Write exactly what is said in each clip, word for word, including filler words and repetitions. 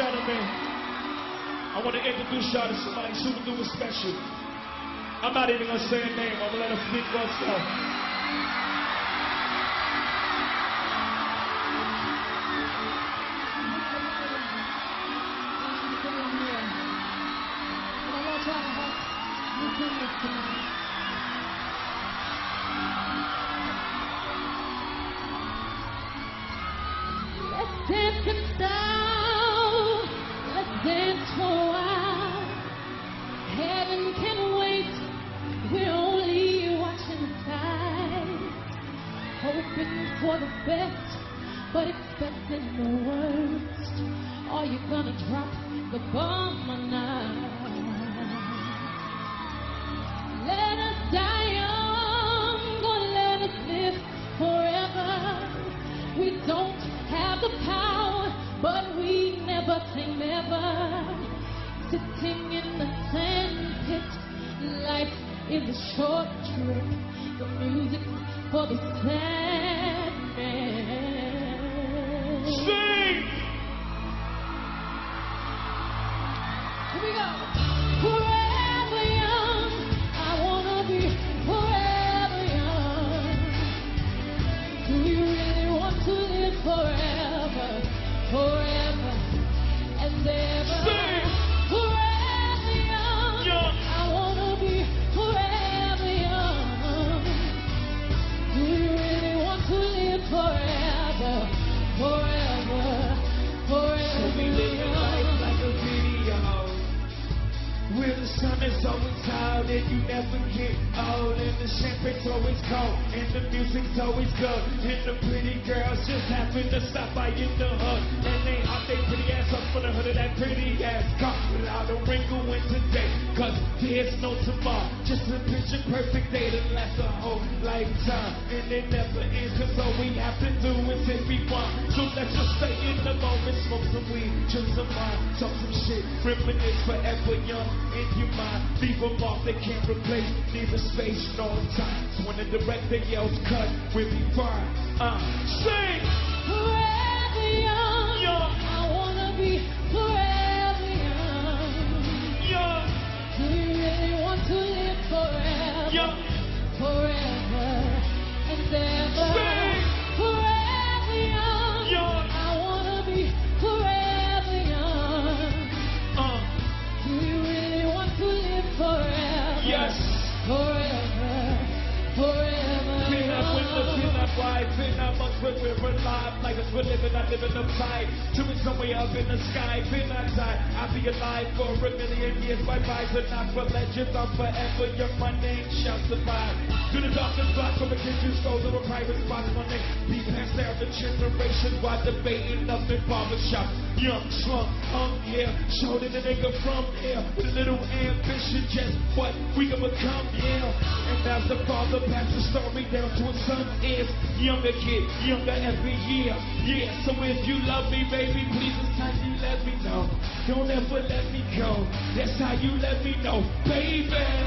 gentlemen, I want to introduce y'all to somebody super duper special. I'm not even gonna say a name, I'm gonna let her speak for herself. Let's dance in style, let's dance for a while. Heaven can wait, we're only watching the tide. Hoping for the best, but expecting the worst. Are you gonna drop the bomb or not? Let us die young, or let us live forever. We don't have the power, but we never say never. Sitting in the sand pit, life is a short trip. The music for the sad man. Sing! Here we go. Forever young, I wanna be forever young. Do you really want to live forever, forever and ever? Sing! Forever young, Young. I wanna be forever young. Do you really want to live forever, forever, forever So we live your life young? like a video, where the sun is always out and you never get old, and the champagne's always cold and the music's always good, and the pretty girls just happen to stop by in the hood, and they hop their pretty ass up for the hood of that pretty ass car without a wrinkle in today, cause there's no tomorrow, just a picture perfect day that lasts a whole lifetime, and it never ends, cause all we have to do is hit rewind. So let's just stay in the moment, smoke some weed, drink some wine, talk some shit, reminisce forever young in your mind. Leave a mark they can't replace, neither space nor time. So when the director yells cut, we'll be fine. Uh, sing! Forever young, Young. I wanna be forever young. Young, Do you really want to live forever, young, forever and ever? Sing. Forever young, Young. I wanna be forever young. uh, Do you really want to live forever? yes. Forever, forever Been up with the young. been up wide, been up much when we're alive. Like us we're living, I live in the fight. To me somewhere up in the sky, been outside. I'll be alive for a million years. My vibes are not for legends, I'm forever young. My name shall survive. To the darkest spot from the kitchen stove to a private spot. My name be passed down the generations while debating up in barbershop. Young, slump, hung here, showed it a nigga from here. With a little ambition, just what we can become, yeah. And as the father passed the story down to his son is younger kid, younger every year. Yeah, so if you love me, baby, please it's time you let me know. Don't ever let me go. That's how you let me know, baby.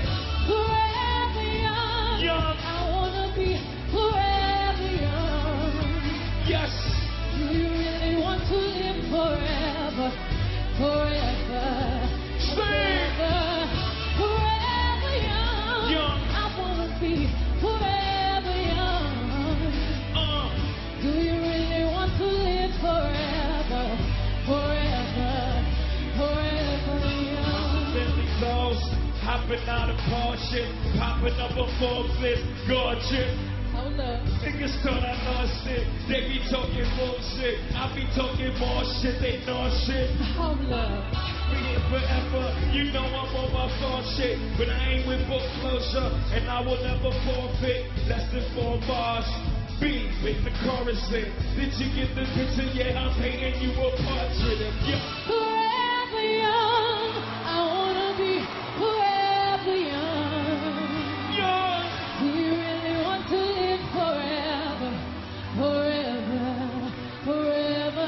Forever young, Young. I wanna be forever young. Yes. Do you really want to live forever, forever, Sing. forever, forever young? Young. I wanna be forever young. Uh, Do you really want to live forever, forever, forever young? Bentley Ghost, hopping out of Porsche, popping up a Forbes list, gorgeous. Hold up. Niggas thought I lost it. They be talking bullshit. I be talking more shit. They know shit. Hold up. Be here forever. You know I'm on my phone shit. But I ain't with book closure. And I will never forfeit. Less than four bars. B with the chorus in. Did you get the picture? Yeah, I'm painting you a portrait. And yeah. Forever young, I wanna be forever young. Young. Do you really want to live forever, forever, forever,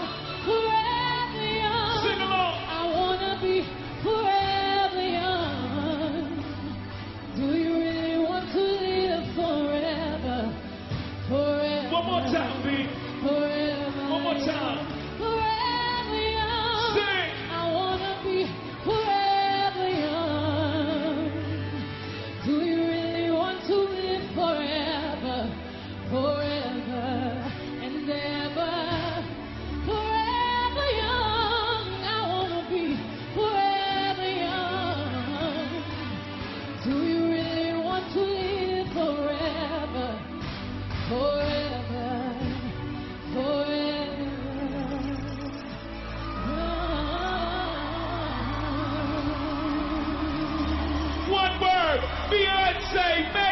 forever young? Sing along. I wanna be forever young. Do you really want to live forever, forever? One more time, B. Forever. One more time. Forever say,